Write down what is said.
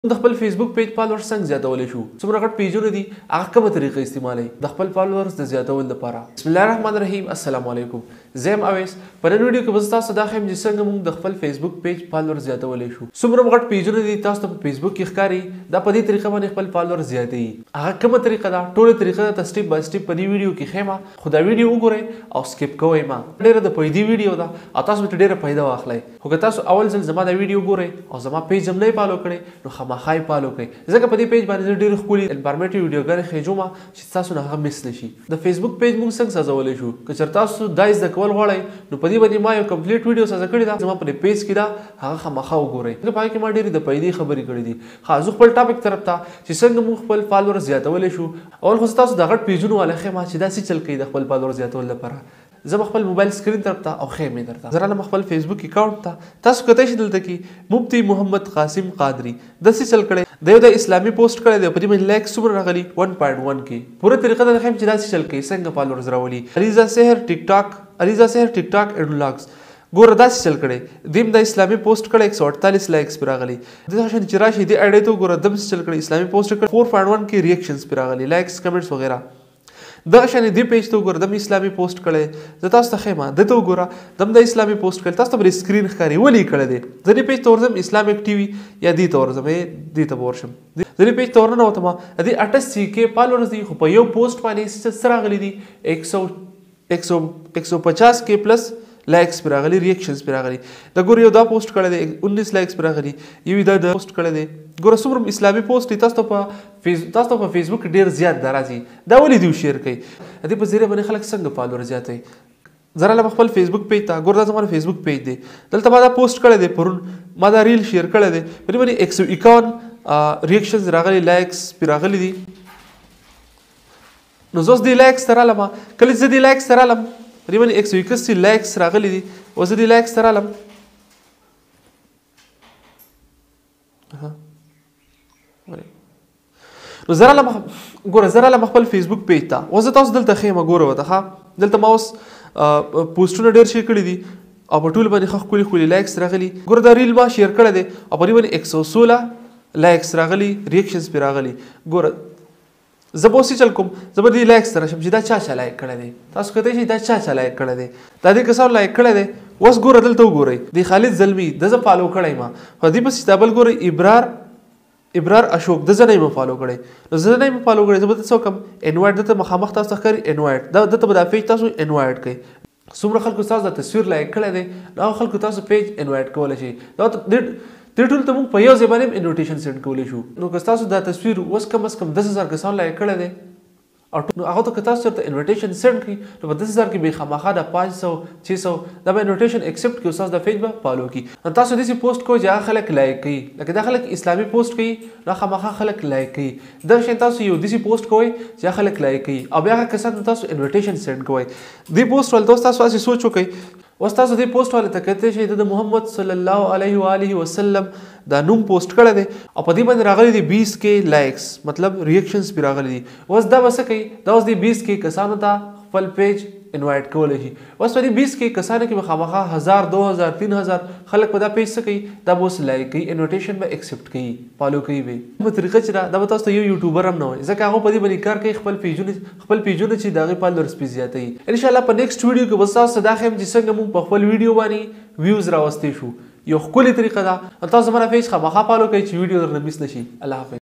د خپل فیسبوک پیج فالوورز څنګه زیاتولی شو څومره غټ پیجونه دي هغه کومه طریقه استعمالوي د خپل فالوورز د زیاتولو لپاره بسم الله الرحمن الرحیم السلام علیکم زم اویس په نن ویډیو کې به تاسو دا خیم چې څنګه موږ د خپل فیسبوک پیج فالوورز زیاتولی شو څومره غټ پیجونه دي تاسو ته په فیسبوک کې ښکاري دا په دې طریقه باندې خپل فالوورز زیاتوي هغه کومه طریقه ده ټوله طریقه ده سټیپ بای سټیپ په دې ویډیو کې خیمه خو دا ویډیو وګورئ او سکیپ کوئ ما ډېره د فایدې ویډیو ده او تاسو ته ډېره فایده واخلئ خو که تاسو اول ځل زما دا ویډیو ګورئ او زما پیج هم نه فالو کړئ نو خامخا یې فالو کړئ ځکه په دې پیج باندې ډېر ښکلي انفارمیټیو ویډیوګانې خېجوم چې تاسو نه هغه مس نشي د فیسبوک پیج موږ څنګه سازولی شو که چېرته تاسو دا زده کول غواړئ نو په دې باندې ما یو کمپلیټ ویډیو سازه کړې ده زما په دې پیج کې ده هغه خامخا وګورئ ځکه په هغې کې ما ډېرې د فایدې خبرې کړې دي ښه زه خپل ټاپک طرف ته چې څنګه موږ خپل فالوورز زیاتولی شو اول خو زه تاسو د غټ پیجونو والا ښیم چې دا څه چل کوي د خپل فالوورز زیاتولو لپاره زه خپل موبایل سکرین طرف ته او خیم یې درته زه رالم خپل فیسبوک اکاونټ ته تاسو کتای شئ دلته کې مفتي محمد قاسم قادری داسې چل کړی د یو د اسلامي پوسټ کړی دی په دې باندې لایک څومره راغلي 1.1 کې پوره طریقه دا خیم چې داسې چل کوي څنګه فالوورز راولي علیزا سحر ټیک ټاک اینډ ولاګز ګوره داسې چل کړی دیم د اسلامي پوسټ کړی 148 لایکس پرې راغلي دغه شان چې راشي دې اډې ته ګوره دمسې چل کړی اسلامي پوسټ کړی 4.1 کې ریاکشنز پرې راغلي لایکس کمنټس وغیره دغه شان دې پیج ته وګوره دم اسلامي پوسټ کړی زه تاسو ته ښیم دته وګوره دم د اسلامي پوسټ کړی تاسو ته به سکرین ښکاري ولې کړی دی زه دې پیج ته ورځم اسلامیک ټي وي یا دې ته ورځم دې ته به ورشم زه دې پیج ته ورننوتم دې 88 کې فالوورز دي خو په یو پوسټ باندې څه راغلي دي 150 کې پلس لایکس پر راغلي ریاکشنز پر راغلي دا ګور یو دا پوسټ کړی دی 19 لایکس پر راغلي یو دا پوسټ کړی دی ګور څومره اسلامي پوسټ تاسو ته په فیسبوک ډیر زیات درازي دا ولې دی شیر کوي دې په ذریعہ باندې خلک څنګه فالوور زیاتوي زره له خپل فیسبوک پیج ته ګور دا زما فیسبوک پیج دی دلته ما دا پوسټ کړی دی پرون ما دا ریل شیر کړی دی په دې باندې 151 ریاکشنز راغلي لایکس پر راغلي دي نو زه دې لایکس ته رالم کله چې دې لایکس ته رالم په دې باندې 181 لایکس راغلي دي اوس دې لایکس ته رالم نو زه رالم ګوره زه رالم خپل فیسبوک پیج ته اوس زه تاسو دلته ښیم ګوره ورته ښه دلته ما اوس پوسټونه ډېر شي کړي دي او په ټول باندې ښه ښکلي ښکلي لایکس راغلي ګوره دا ریل ما شیر کړی دی او په دې باندې 116 لایکس راغلي ریاکشنز پرې راغلي ګوره زه به اوس چل کوم زه به دې لایکس ته راشم چې دا چا لایک کړی دی تاسو کتای شئ دا چا لایک کړی دی دا دې کسانو لایک کړی دی اوس ګوره دلته وګورئ د خالد زلمي د زه فالو کړی ما په دې پسې دا بل ګورئ ابرار اشوک د زه نه یم فالو کړی نو زه نه یم فالو کړی زه به څه وکړم انوایټ دته مخامخ تاسو ته ښکاري انوایټ دا دته به دا پیج تاسو انوایټ کړئ څومره خلکو تاسو د تصویر لایک کړی دی نو هغه خلکو تاسو پیج انوایټ کولی شئ دا دې ټول ته موږ په یو ځای باندې انویټیشن سینډ کولی شو نو که تاسو دا تصویر اوس کم از کم 10,000 کسانو لایک کړی دی او هغه ته که تاسو چېرته انویټیشن سینډ کړي نو په 10,000 کې به خامخا د 500 600 دا به انویټیشن ایکسپټ کړي او تاسو د پیج به فالو کړي نو تاسو داسې پوسټ کوئ چې هغه خلک لایک کوي لکه دا خلک اسلامي پوسټ کوي نو خامخا خلک لایک کوي دغه شان تاسو یو داسې پوسټ کوئ چې هغه خلک لایک کوي او بیا هغه کسانو ته تاسو انویټیشن سینډ کوئ دې پوسټ ولته تاسو هسې سوچ وکړئ اوس تاسو دې پوسټ والے ته کتلی شئ د محمد صلی الله علیه و آله وسلم دا نوم پوسټ کړی دی او په دې باندې راغلی دی 20 کې لایکس مطلب ریاکشنز پرې راغلی دي اوس دا به څه کوي دا اوس دې 20 کې کسانو ته خپل پیج انوایټ کولی شي اوس په دې 20 کې کسانو کې به خامخا 1000 2000 3000 خلک په دا پیج څه کوي دا به اوس لایک کوي انویټیشن به ایکسپټ کوي فالو کوي به په طریقه چې دا به تاسو ته یو یوټیوبر هم نه وایي ځکه هغه په دې باندې کار کوي خپل پیجونه چې د هغې فالوورز پې زیاتوي انشاءالله په نیکسټ ویډیو کې به تاسو ته دا ښیم چې څنګه موږ په خپل ویډیو باندې ویوز راوستی شو یو ښکلې طریقه ده تاسو زما پیج خامخا فالو کوئ چې ویډیو درنه مس نه شي الله حافظ